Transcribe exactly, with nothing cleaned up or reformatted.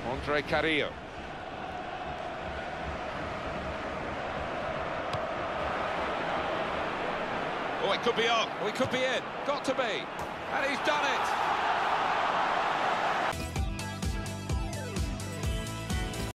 Andre Carrillo. Oh, it could be on. We could be in. Got to be.